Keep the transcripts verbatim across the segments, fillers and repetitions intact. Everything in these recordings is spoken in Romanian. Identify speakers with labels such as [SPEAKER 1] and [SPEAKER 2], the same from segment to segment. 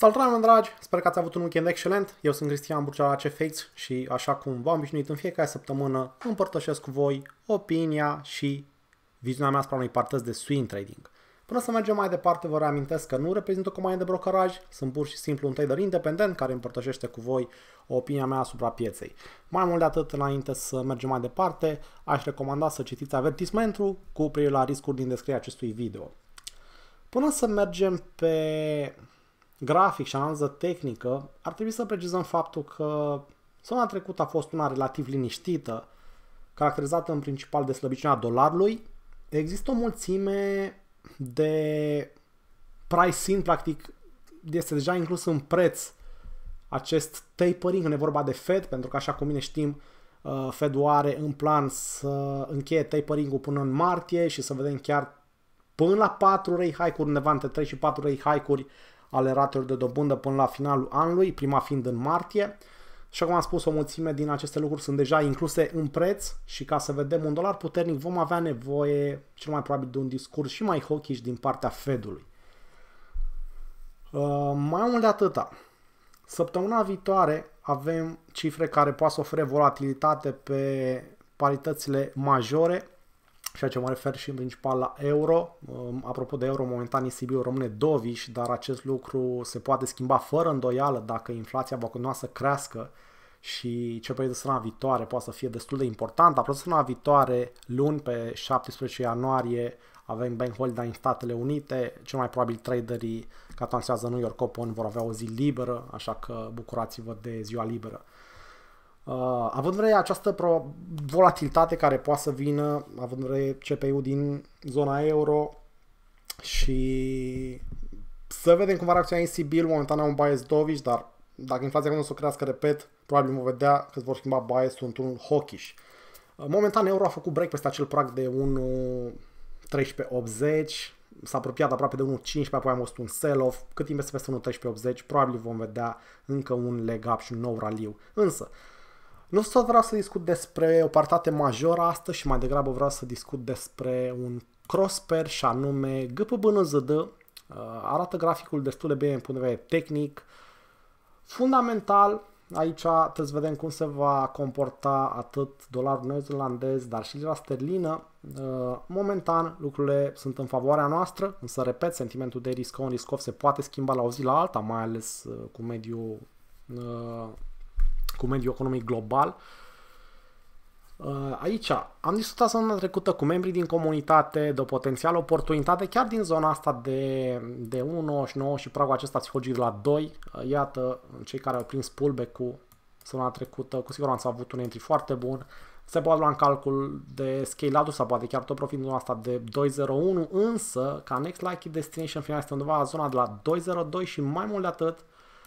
[SPEAKER 1] Salutare, oameni dragi! Sper că ați avut un weekend excelent. Eu sunt Cristian Burcea la C F X și, așa cum v-am obișnuit în fiecare săptămână, împărtășesc cu voi opinia și viziunea mea asupra unei partăți de swing trading. Până să mergem mai departe, vă reamintesc că nu reprezint o companie de brokeraj, sunt pur și simplu un trader independent care împărtășește cu voi opinia mea asupra pieței. Mai mult de atât, înainte să mergem mai departe, aș recomanda să citiți avertismentul cu privire la riscuri din descrierea acestui video. Până să mergem pe grafic și analiză tehnică, ar trebui să precizăm faptul că zona trecută a fost una relativ liniștită, caracterizată în principal de slăbiciunea dolarului. Există o mulțime de pricing, practic este deja inclus în preț acest tapering, când e vorba de Fed, pentru că, așa cum bine știm, Fed-ul are în plan să încheie tapering-ul până în martie și să vedem chiar până la patru rate hike-uri, undeva între trei și patru rate hike-uri ale ratelor de dobândă până la finalul anului, prima fiind în martie. Și cum am spus, o mulțime din aceste lucruri sunt deja incluse în preț și ca să vedem un dolar puternic vom avea nevoie cel mai probabil de un discurs și mai hawkish din partea Fed-ului. Uh, mai mult de atâta, săptămâna viitoare avem cifre care poate să ofere volatilitate pe paritățile majore, ceea ce mă refer și în principal la euro. Apropo de euro, momentan E C B-ul rămâne dovish, dar acest lucru se poate schimba fără îndoială dacă inflația va continua să crească și ce pe săptămâna viitoare poate să fie destul de important. Apropo de săptămâna viitoare, luni, pe șaptesprezece ianuarie, avem Bank Holiday în Statele Unite. Cel mai probabil traderii care transează New York Open vor avea o zi liberă, așa că bucurați-vă de ziua liberă. Uh, având în vedere această volatilitate care poate să vină, având în vedere C P I-ul din zona euro și să vedem cum va reacționa E C B-ul, momentan au un bias dovish, dar dacă inflația continuă să o crească, repet, probabil vom vedea că vor schimba bias-ul într-un hawkish. Uh, momentan euro a făcut break peste acel prag de unu virgulă treisprezece optzeci, s-a apropiat aproape de unu virgulă cincisprezece, apoi am văzut un sell-off. Cât timp este peste unu virgulă treisprezece optzeci, probabil vom vedea încă un leg up și un nou raliu. Însă, nu tot vreau să discut despre o paritate majoră astăzi și mai degrabă vreau să discut despre un cross pair și anume G P B N Z D. Arată graficul destul de bine în punct de vedere tehnic. Fundamental, aici trebuie să vedem cum se va comporta atât dolarul neozelandez, dar și lira sterlină. Momentan lucrurile sunt în favoarea noastră, însă repet, sentimentul de risk on, risk off se poate schimba la o zi la alta, mai ales cu mediul cu mediul economic global. Aici am discutat săptămâna trecută cu membrii din comunitate de o potențială oportunitate chiar din zona asta de, de unu virgulă nouăzeci și nouă și pragul acesta psihologic de la doi. Iată, cei care au prins pullback-ul săptămâna trecută cu siguranță au avut un entry foarte bun. Se poate lua în calcul de scale-out sau poate chiar tot profitul asta de doi zero unu, însă ca next likely destination final este undeva la zona de la doi zero doi și mai mult de atât.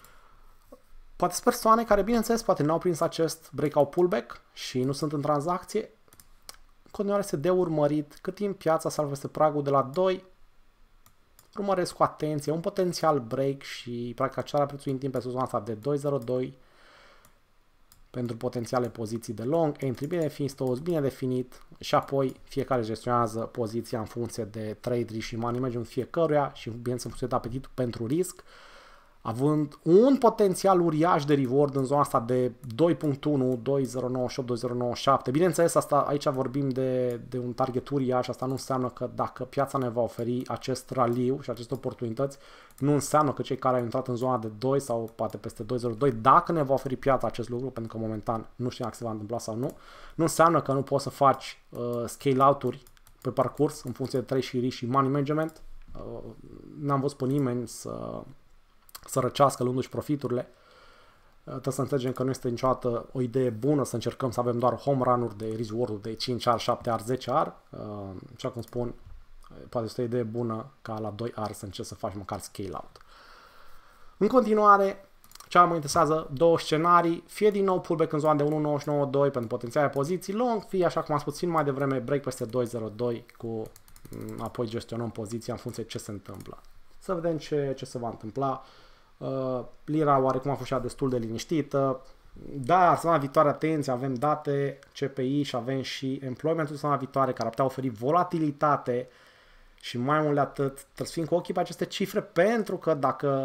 [SPEAKER 1] Poate sunt persoane care, bineînțeles, poate n-au prins acest breakout pullback și nu sunt în tranzacție. În continuare este de urmărit cât timp piața salvă peste pragul de la doi. Urmăresc cu atenție un potențial break și practic acela prețul în timp pe zona asta de doi zero doi pentru potențiale poziții de long. Entry bine definit, stop bine definit și apoi fiecare gestionează poziția în funcție de trade și money management fiecăruia și bineînțeles în funcție de apetitul pentru risc, având un potențial uriaș de reward în zona asta de doi virgulă unu, doi zero nouă opt, doi zero nouă șapte. Bineînțeles, asta, aici vorbim de, de un target uriaș, asta nu înseamnă că dacă piața ne va oferi acest raliu și aceste oportunități, nu înseamnă că cei care au intrat în zona de doi sau poate peste doi zero doi, dacă ne va oferi piața acest lucru, pentru că momentan nu știm dacă se va întâmpla sau nu, nu înseamnă că nu poți să faci uh, scale-out-uri pe parcurs în funcție de trade și risk și money management. Uh, N-am văzut pe nimeni să să răcească luându-și profiturile. Trebuie să înțelegem că nu este niciodată o idee bună să încercăm să avem doar home run-uri de reward-uri de cinci R, șapte R, zece R. Așa cum spun, poate este o idee bună ca la doi R să încerci să faci măcar scale-out. În continuare, ce mă interesează, două scenarii, fie din nou pullback în zona de unu virgulă nouă nouă doi pentru potențiale poziții long, fie, așa cum am spus mai devreme, break peste doi zero doi cu apoi gestionăm poziția în funcție de ce se întâmplă. Să vedem ce, ce se va întâmpla. Uh, lira oarecum a fost și destul de liniștită, dar săptămâna viitoare, atenție, avem date C P I și avem și employment-ul săptămâna viitoare care ar putea oferi volatilitate și mai mult de atât trebuie să fim cu ochii pe aceste cifre pentru că dacă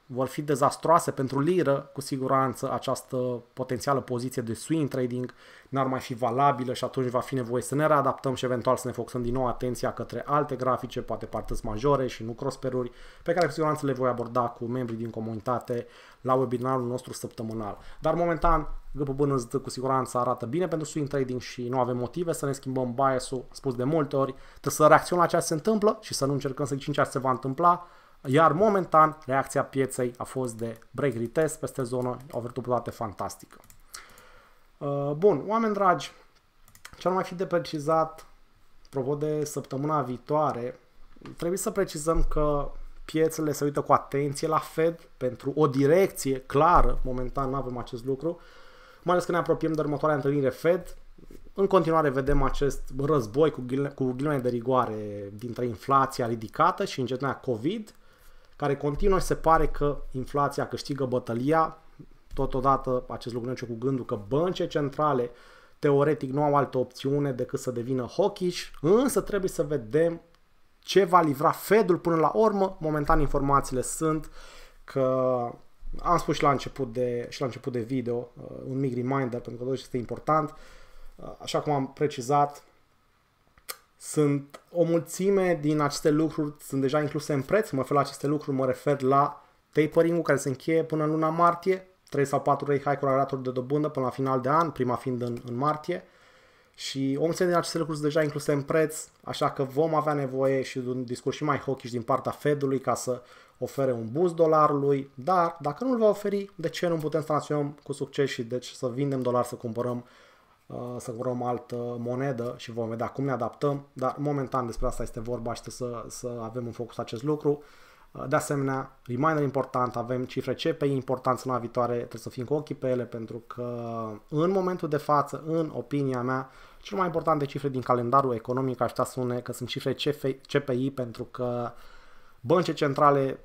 [SPEAKER 1] vor fi dezastroase pentru liră, cu siguranță această potențială poziție de swing trading n-ar mai fi valabilă și atunci va fi nevoie să ne readaptăm și eventual să ne focusăm din nou atenția către alte grafice, poate parteți majore și nu crossperuri, pe care cu siguranță le voi aborda cu membrii din comunitate la webinarul nostru săptămânal. Dar momentan G P B N Z cu siguranță arată bine pentru swing trading și nu avem motive să ne schimbăm bias-ul, spus de multe ori, trebuie să reacționăm la ceea ce se întâmplă și să nu încercăm să ghicim ceea ce se va întâmpla. Iar momentan, reacția pieței a fost de break retest peste zonă, o virtualitate fantastică. Bun, oameni dragi, ce ar mai fi de precizat, apropo de săptămâna viitoare, trebuie să precizăm că piețele se uită cu atenție la Fed pentru o direcție clară, momentan nu avem acest lucru, mai ales că ne apropiem de următoarea întâlnire Fed. În continuare vedem acest război cu ghilimele de rigoare dintre inflația ridicată și încetinea COVID, care continuă și se pare că inflația câștigă bătălia. Totodată acest lucru ne duce cu gândul că băncile centrale teoretic nu au altă opțiune decât să devină hawkish, însă trebuie să vedem ce va livra Fedul până la urmă. Momentan informațiile sunt că, am spus și la început de, și la început de video, un mic reminder pentru că este important, așa cum am precizat, sunt o mulțime din aceste lucruri sunt deja incluse în preț. Mă refer la aceste lucruri, mă refer la tapering-ul care se încheie până în luna martie, trei sau patru rate hike-uri ale ratelor de dobândă până la final de an, prima fiind în, în martie. Și o mulțime din aceste lucruri sunt deja incluse în preț, așa că vom avea nevoie și de un discurs și mai hawkish din partea Fedului ca să ofere un boost dolarului, dar dacă nu îl va oferi, de ce nu putem să acționăm cu succes și deci să vindem dolari, să cumpărăm să cumpărăm altă monedă și vom vedea cum ne adaptăm, dar momentan despre asta este vorba și să, să avem în focus acest lucru. De asemenea, reminder important, avem cifre C P I importante în viitoare, trebuie să fim cu ochii pe ele pentru că în momentul de față, în opinia mea, cel mai importante cifre din calendarul economic aș spune că sunt cifre C P I pentru că băncile centrale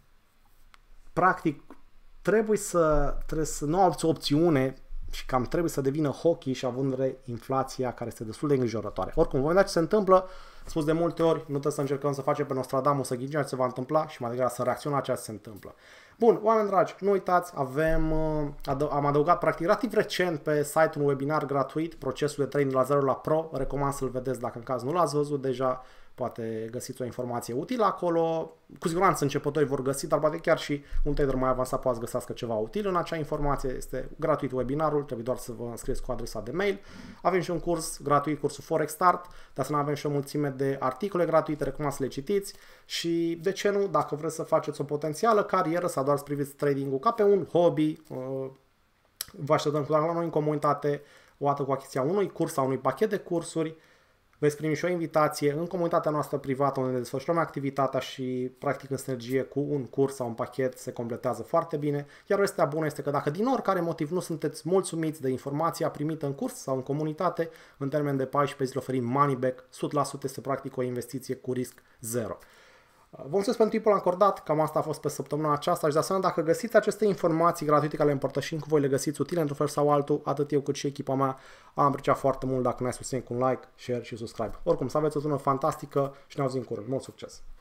[SPEAKER 1] practic trebuie să, trebuie să nu au o opțiune și cam trebuie să devină hawkish având în vedere inflația care este destul de îngrijorătoare. Oricum, vom vedea ce se întâmplă. Spus de multe ori, nu trebuie să încercăm să facem pe Nostradamus, să ghicim ce se va întâmpla și mai degrabă să reacționăm la ceea ce se întâmplă. Bun, oameni dragi, nu uitați, avem, am adăugat practic relativ recent pe site un webinar gratuit, procesul de trading la zero la pro, recomand să-l vedeți dacă în caz nu l-ați văzut deja, poate găsiți o informație utilă acolo, cu siguranță începătorii vor găsi, dar poate chiar și un trader mai avansat poate găsească ceva util în acea informație, este gratuit webinarul, trebuie doar să vă înscrieți cu adresa de mail. Avem și un curs gratuit, cursul Forex Start, de asemenea avem și o mulțime de articole gratuite, recomand să le citiți și de ce nu, dacă vreți să faceți o potențială carieră sau doar să priviți trading-ul ca pe un hobby, vă așteptăm cu la noi în comunitate, o dată cu achiziția unui curs sau unui pachet de cursuri. Veți primi și o invitație în comunitatea noastră privată unde ne desfășurăm activitatea și practic în sinergie cu un curs sau un pachet se completează foarte bine. Iar vestea bună este că dacă din oricare motiv nu sunteți mulțumiți de informația primită în curs sau în comunitate, în termen de paisprezece zile oferim money back, o sută la sută este practic o investiție cu risc zero. Vă mulțumesc pentru timpul acordat, cam asta a fost pe săptămâna aceasta și de asemenea dacă găsiți aceste informații gratuite care le împărtășim cu voi, le găsiți utile într-un fel sau altul, atât eu cât și echipa mea, am apreciat foarte mult dacă ne-ai susținut cu un like, share și subscribe. Oricum, să aveți o zonă fantastică și ne auzim curând. Mult succes!